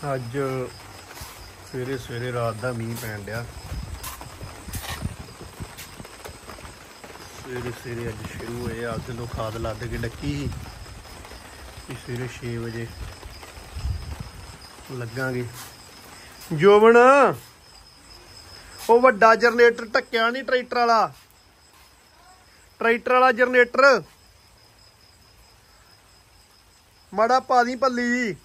ਅੱਜ ਸਵੇਰੇ ਸਵੇਰੇ ਰਾਤ ਦਾ ਮੀਂਹ ਪੈਣ ਡਿਆ। ਸਵੇਰੇ ਸਵੇਰੇ ਅੱਜ ਸ਼ੁਰੂ ਹੋਏ ਆ। ਦਿਲੋਂ ਖਾਦ ਲੱਦ ਕੇ ਡੱਕੀ ਸੀ ਕਿ ਸਵੇਰੇ 6 ਵਜੇ ਲੱਗਾਂਗੇ। ਜੋਬਨ ਉਹ ਵੱਡਾ ਜਨਰੇਟਰ ਢੱਕਿਆ ਨਹੀਂ, ਟਰੈਕਟਰ ਵਾਲਾ ਜਨਰੇਟਰ ਮਾੜਾ ਪਾ ਦੀ ਭੱਲੀ ਜੀ।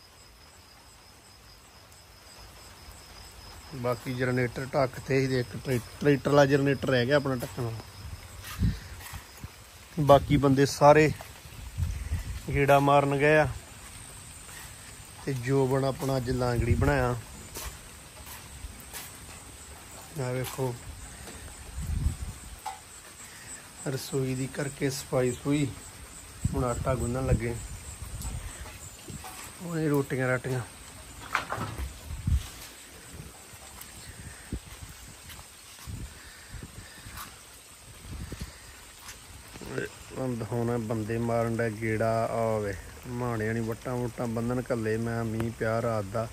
बाकी जनरेटर ढकते ही, एक ट्रैक्टर वाला जनरेटर रह गया अपना ढक्कन वाला। बाकी बंदे सारे गेड़ा मारन गए आ ते जोबन अपना अज लांगड़ी बनाया। देखो रसोई दी करके सफाई सफूई, हुण आटा गुन्नन लगे। हुणे रोटियां राटियां होना बंदे मारन डा गेड़ा। आवे माणिया नहीं वट्टा वुट्टा बंधन कले। मैं मीह प्या रात दा।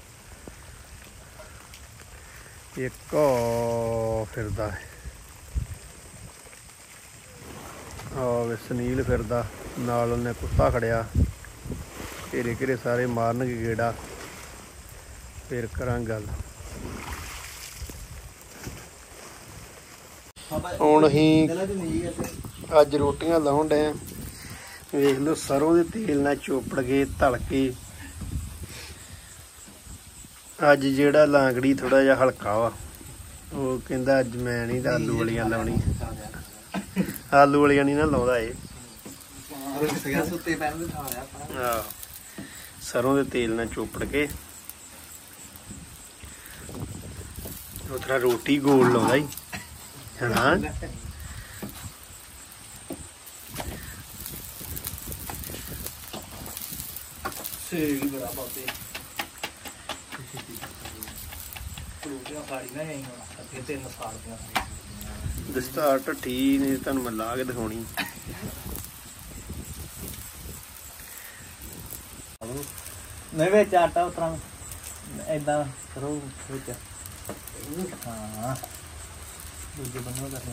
एक फिरदा है, आवे सुनील फिरदा नाल, उन्हें कुत्ता खड़िया। घेरे घेरे सारे मारन गेड़ा, फिर करां गल। हुण असीं अज रोटियां लाउण डे। वेख लो सरों दे तेल नाल चोपड़ के तल के। अज जेड़ा लांगड़ी थोड़ा जिहा हल्का वा, वो कहंदा अज मैं नहीं आलू वालियां लाउणी। आलू वालियां नहीं ना लाउंदा ए। सरों दे तेल नाल चोपड़ के उधरा रोटी गोल लाउंदा ही है ना। दस्तार ढट्ठी नहीं तुहानूं मैं ला के दिखाउणी। नहीं विच आटा उतरा इदां करो विच। हाँ दूजे बन्नों करना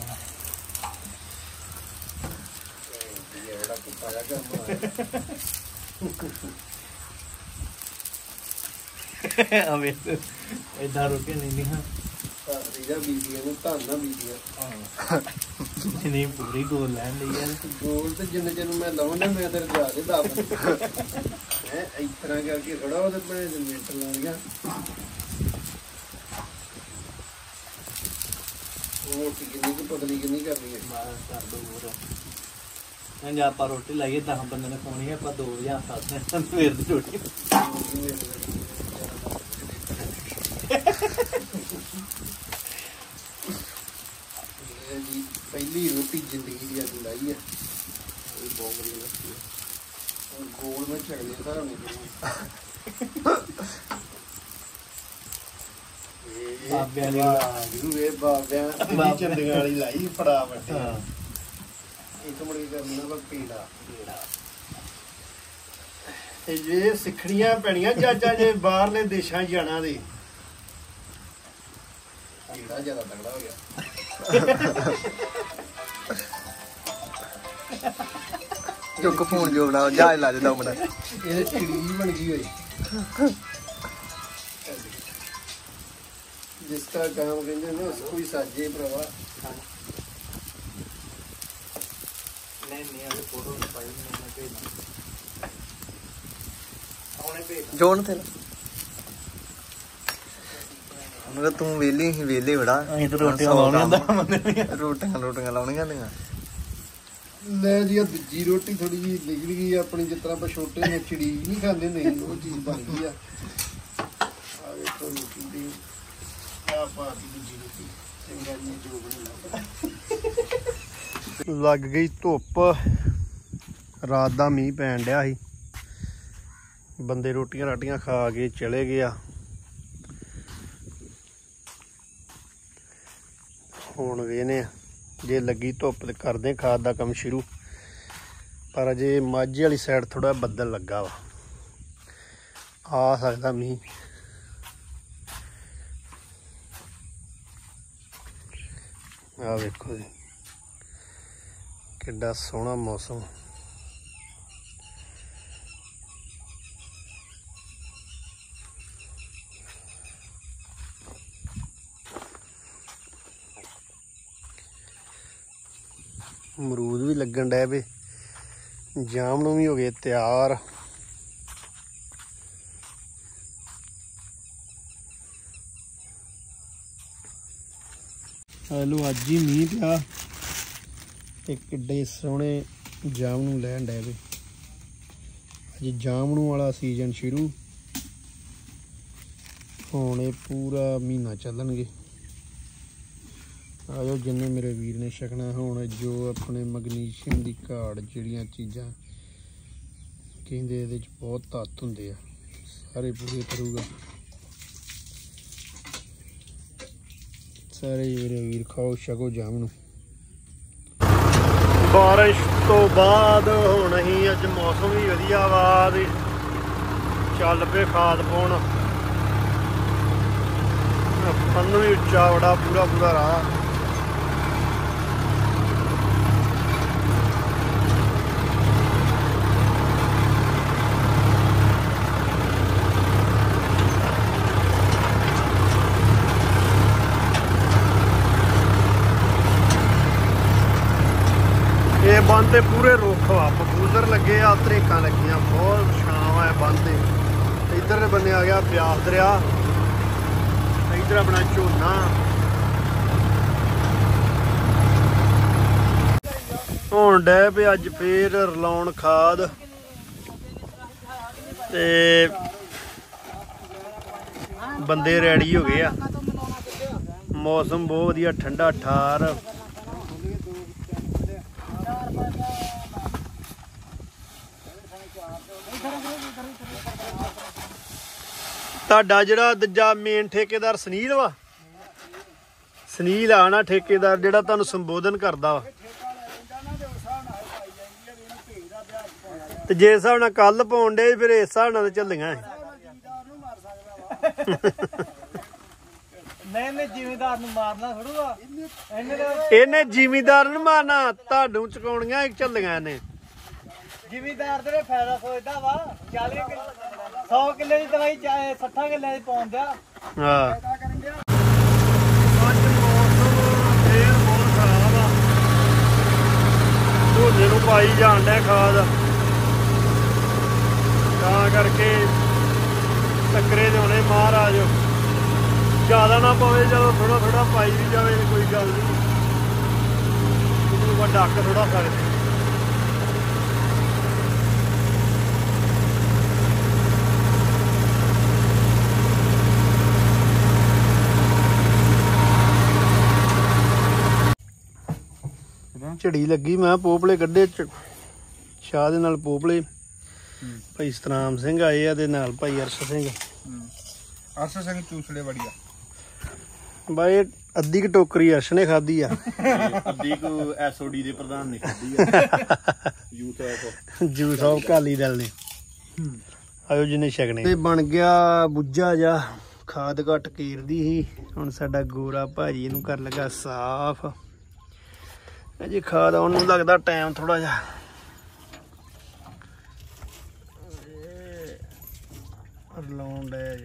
इदा रोटी नहीं नहीं पूरी गोल लैन ली है। गोल तो जिन्ने चर मैं लाउंडा मैं तेरे जा के दस इस तरह करके थोड़ा वो जनरेटर ला गया। मोटी किन्नी की पतली किन्नी करनी है कर दो होर। आप रोटी लाइए 10 बंदे ने खानी है, आप 2 या 7 सवेर की रोटी। पहली रोटी जिंदगी की अज लाई है। गोल में चढ़ने सारा चंदियां वाली लाई फटाफट। एक मुड़ के करना वा पेड़ा। ये सिखनियां पैणियां चाचा जे बाहरले देशां जाना दे। पेड़ा ज्यादा तगड़ा हो गया। चुक फोन जो बनाओ जहाज ला दे 2 मिनट। ये चिड़ी बन गई होई। जिसका काम कहते ना उसको ही साजे भरावा। जोन थे तू वेली ही वेले बड़ा रोटियां लाउणियां दियां। ले जी दूजी रोटी थोड़ी जी निकल गई अपनी। जिस तरह आप छोटे ने चिड़ी नहीं खाते नहीं, वो चीज बन गई आ। देखो रोटी दी दूजी रोटी लग गई धुप। रात का मीह पैन डिया सी। बंदे रोटियां राटियां खा के चले गया। हुण वेने जे लगी धुप तो करदे खाद का काम शुरू। पर अजे माझे वाली साइड थोड़ा बदल लगा वा, आ सकता मीह। ਆ ਵੇਖੋ ਜੀ ਕਿੱਡਾ ਸੋਹਣਾ ਮੌਸਮ। ਅਮਰੂਦ ਵੀ ਲੱਗਣ ਡੈ ਪਏ, ਜਾਮਨੂੰ ਵੀ ਹੋ ਗਏ ਤਿਆਰ। ਲੋ ਅੱਜ ਹੀ ਮੀਂਹ ਪਿਆ ਤੇ ਕਿੱਡੇ ਸੋਹਣੇ ਜਾਮਨੂੰ ਲੈਣ ਡੈ ਪਏ। ਅੱਜ ਜਾਮਨੂੰ ਵਾਲਾ ਸੀਜ਼ਨ ਸ਼ੁਰੂ, ਹੁਣ ਇਹ ਪੂਰਾ ਮਹੀਨਾ ਚੱਲਣਗੇ। ਆਜੋ ਜਿੰਨੇ ਮੇਰੇ ਵੀਰ ਨੇ ਛਕਣਾ। ਹੁਣ ਜੋ ਆਪਣੇ ਮੈਗਨੀਸ਼ੀਅਮ ਦੀ ਘਾਟ, ਜਿਹੜੀਆਂ ਚੀਜ਼ਾਂ ਕਹਿੰਦੇ ਇਹਦੇ 'ਚ ਬਹੁਤ ਤੱਤ ਹੁੰਦੇ ਆ, ਸਾਰੇ ਪੂਰੇ ਕਰੂਗਾ। ਸਾਰੇ ਮੇਰੇ ਵੀਰ ਖਾਓ ਛਕੋ ਜਾਮਨੂੰ। ਬਾਰਿਸ਼ ਤੋਂ ਬਾਅਦ ਹੁਣ ਅਸੀਂ ਅੱਜ ਮੌਸਮ ਵੀ ਵਧੀਆ ਵਾ ਤੇ ਚੱਲ ਪਏ ਖਾਦ ਪਾਉਣ। ਫਨ ਵੀ ਉੱਚਾ ਬੜਾ, ਪੂਰਾ ਪੂਰਾ ਰਾਹ। ਇਹ ਬੰਦ ਤੇ ਪੂਰੇ ਰੁੱਖ ਵਾ, ਬਬੂਲਰ ਲੱਗੇ ਆ, ਤਰੇਕਾਂ ਲੱਗੀਆਂ, ਬਹੁਤ ਛਾਂ ਆ ਬੰਦ ਤੇ। ਇੱਧਰ ਬੰਨੇ ਆ ਗਿਆ ਬਿਆਸ ਦਰਿਆ, ਇੱਧਰ ਆਪਣਾ ਝੋਨਾ। ਹੁਣ ਡੈ ਪਏ ਅੱਜ ਫੇਰ ਰਲਾਉਣ ਖਾਦ ਤੇ ਬੰਦੇ ਰੈਡੀ ਹੋ ਗਏ ਆ। ਮੌਸਮ ਬਹੁਤ ਵਧੀਆ, ਠੰਡਾ ਠਾਰ। ਤੁਹਾਡਾ ਜਿਹੜਾ ਦੂਜਾ ਮੇਨ ਠੇਕੇਦਾਰ ਸੁਨੀਲ ਵਾ, ਸੁਨੀਲ ਆ ਨਾ ਠੇਕੇਦਾਰ, ਜਿਹੜਾ ਤੁਹਾਨੂੰ ਸੰਬੋਧਨ ਕਰਦਾ ਵਾ। ਤੇ ਜੇ ਹਿਸਾਬ ਨਾਲ ਕੱਲ ਪਾਉਣ ਡੇ ਫਿਰ ਇਸ ਹਿਸਾਬ ਨਾਲ ਚੱਲੀਆਂ। ਨਹੀਂ ਜ਼ਿਮੀਦਾਰ ਨੂੰ ਮਾਰਨਾ ਥੋੜੂਗਾ, ਇਹਨੇ ਜ਼ਿਮੀਦਾਰ ਨੂੰ ਮਾਰਨਾ, ਤੁਹਾਨੂੰ ਚੁਕਾਉਣੀਆਂ ਚੱਲੀਆਂ ਨੇ। ਜ਼ਿਮੀਦਾਰ ਦੇ ਫਾਇਦਾ ਸੋਚਦਾ ਵਾ। 100 ਕਿੱਲੇ ਦੀ ਦਵਾਈ 60 ਕਿੱਲੇ ਦੀ ਪਾਉਂਦਾ। ਹਾਂ ਅੱਜ ਮੌਸਮ ਫੇਰ ਬਹੁਤ ਖਰਾਬ ਆ, ਝੋਨੇ ਨੂੰ ਪਾਈ ਜਾਣ ਡਿਆ ਖਾਦ, ਤਾਂ ਕਰਕੇ ਟੱਕਰੇ ਦੇ ਹੋਣੇ। ਮਹਾਰਾਜ ਜ਼ਿਆਦਾ ਨਾ ਪਵੇ, ਜਦੋਂ ਥੋੜਾ ਥੋੜਾ ਪਾਈ ਵੀ ਜਾਵੇ ਕੋਈ ਗੱਲ ਨਹੀਂ, ਉਹਨੂੰ ਡੱਕ ਥੋੜਾ ਸਕਦੇ। ਝੜੀ ਲੱਗੀ, ਮੈਂ ਪੋਪਲੇ ਕੱਢੇ ਸ਼ਾਹ ਦੇ ਨਾਲ। ਪੋਪਲੇ ਭਾਈ ਸਤਨਾਮ ਸਿੰਘ ਆਏ ਆ ਤੇ ਨਾਲ ਭਾਈ ਅਰਸ਼ ਸਿੰਘ। ਅਰਸ਼ ਸਿੰਘ ਚੂਸਲੇ ਵੜੀਆ ਬਾਈ ਅੱਧੀ ਕੁ ਟੋਕਰੀ ਅਰਸ਼ ਨੇ ਖਾਧੀ ਆ, ਅੱਧੀ ਕੁ ਐਸਓਡੀ ਦੇ ਪ੍ਰਧਾਨ ਨੇ ਖਾਧੀ ਆ, ਜੂਸ ਆਫ ਅਕਾਲੀ ਦਲ ਨੇ। ਆਇਓ ਜਿਹਨੇ ਛਕਣੇ। ਤੇ ਬਣ ਗਿਆ ਬੁੱਝਾ ਜਾ, ਖਾਦ ਘੱਟ ਕੀਰਦੀ ਸੀ। ਹੁਣ ਸਾਡਾ ਗੋਰਾ ਭਾਜੀ ਇਹਨੂੰ ਕਰ ਲਗਾ ਸਾਫ਼। ਅਜੇ ਖਾਦ ਆਉਣ ਨੂੰ ਲੱਗਦਾ ਟਾਈਮ ਥੋੜਾ ਜਿਹਾ। ਲਾਉਣ ਡਿਆ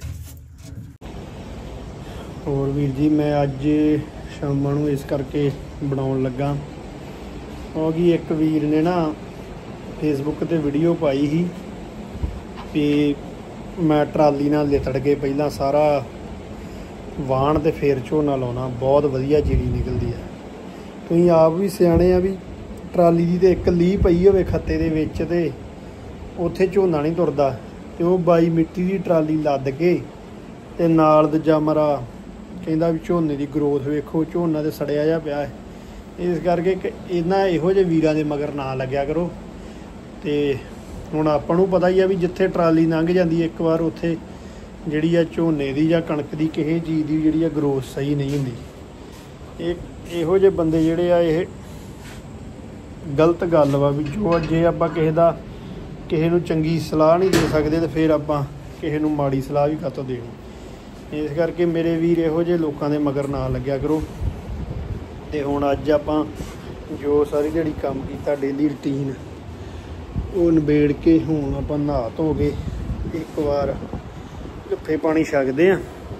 ਹੋਰ ਵੀਰ ਜੀ, ਮੈਂ ਅੱਜ ਸ਼ਾਮਾਂ ਨੂੰ ਇਸ ਕਰਕੇ ਬਣਾਉਣ ਲੱਗਾ ਕਿਉਂਕਿ ਇੱਕ ਵੀਰ ਨੇ ਨਾ ਫੇਸਬੁੱਕ ਤੇ ਵੀਡੀਓ ਪਾਈ ਸੀ ਵੀ ਮੈਂ ਟਰਾਲੀ ਨਾਲ ਲਿਤੜ ਕੇ ਪਹਿਲਾਂ ਸਾਰਾ ਵਾਹਣ ਤੇ ਫਿਰ ਝੋਨਾ ਲਾਉਣਾ, ਬਹੁਤ ਵਧੀਆ ਜੀਰੀ ਨਿਕਲਦੀ ਆ। ਤੁਸੀਂ ਆਪ ਵੀ ਸਿਆਣੇ ਆ ਵੀ ਟਰਾਲੀ ਦੀ ਤੇ ਇੱਕ ਲੀਹ ਪਈ ਹੋਵੇ ਖੱਤੇ ਦੇ ਵਿੱਚ ਤੇ ਉੱਥੇ ਝੋਨਾ ਨਹੀਂ ਤੁਰਦਾ, ਤੇ ਉਹ ਬਾਈ ਮਿੱਟੀ ਦੀ ਟਰਾਲੀ ਲੱਦ ਕੇ ਤੇ ਨਾਲ ਦੂਜਾ ਮਰਾ ਕਹਿੰਦਾ ਵੀ ਝੋਨੇ ਦੀ ਗਰੋਥ ਵੇਖੋ, ਝੋਨਾ ਤੇ ਸੜਿਆ ਜਿਹਾ ਪਿਆ ਹੈ। ਇਸ ਕਰਕੇ ਇਹਨਾਂ ਇਹੋ ਜਿਹੇ ਵੀਰਾਂ ਦੇ ਮਗਰ ਨਾ ਲੱਗਿਆ ਕਰੋ। ਤੇ ਹੁਣ ਆਪਾਂ ਨੂੰ ਪਤਾ ਹੀ ਆ ਵੀ ਜਿੱਥੇ ਟਰਾਲੀ ਲੰਘ ਜਾਂਦੀ ਇੱਕ ਵਾਰ, ਉੱਥੇ ਜਿਹੜੀ ਆ ਝੋਨੇ ਦੀ ਜਾਂ ਕਣਕ ਦੀ ਕਿਸੇ ਚੀਜ਼ ਦੀ ਜਿਹੜੀ ਆ ਗਰੋਥ ਸਹੀ ਨਹੀਂ ਹੁੰਦੀ। ਇਹੋ ਜਿਹੇ ਬੰਦੇ ਜਿਹੜੇ ਆ, ਇਹ ਗਲਤ ਗੱਲ ਵਾ ਵੀ ਜੋ ਜੇ ਆਪਾਂ ਕਿਸੇ ਨੂੰ ਚੰਗੀ ਸਲਾਹ ਨਹੀਂ ਦੇ ਸਕਦੇ ਤੇ ਫਿਰ ਆਪਾਂ ਕਿਸੇ ਨੂੰ ਮਾੜੀ ਸਲਾਹ ਵੀ ਕਾਹਤੋਂ ਦੇਣੀ। ਇਸ ਕਰਕੇ ਮੇਰੇ ਵੀਰ ਇਹੋ ਜਿਹੇ ਲੋਕਾਂ ਦੇ ਮਗਰ ਨਾ ਲੱਗਿਆ ਕਰੋ। ਤੇ ਹੁਣ ਅੱਜ ਆਪਾਂ ਜੋ ਸਾਰੀ ਦਿਹਾੜੀ ਕੰਮ ਕੀਤਾ ਡੇਲੀ ਰੂਟੀਨ ਉਹ ਨਿਬੇੜ ਕੇ ਹੁਣ ਆਪਾਂ ਨਹਾ ਧੋ ਕੇ ਇੱਕ ਵਾਰ ਲੱਫੇ ਪਾਣੀ ਛਕਦੇ ਆ,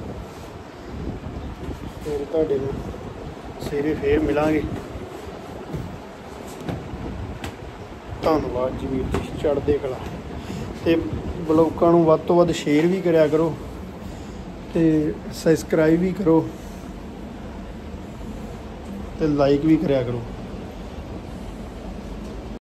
ਫਿਰ ਤੁਹਾਡੇ ਨੂੰ ਸਵੇਰੇ ਫੇਰ ਮਿਲਾਂਗੇ। ਧੰਨਵਾਦ ਜੀ ਵੀਰ ਜੀ, ਚੜ੍ਹਦੇ ਕਲਾ। ਤੇ ਬਲੌਗਾਂ ਨੂੰ ਵੱਧ ਤੋਂ ਵੱਧ ਸ਼ੇਅਰ ਵੀ ਕਰਿਆ ਕਰੋ ਤੇ ਸਬਸਕ੍ਰਾਈਬ ਵੀ ਕਰੋ ਤੇ ਲਾਈਕ ਵੀ ਕਰਿਆ ਕਰੋ।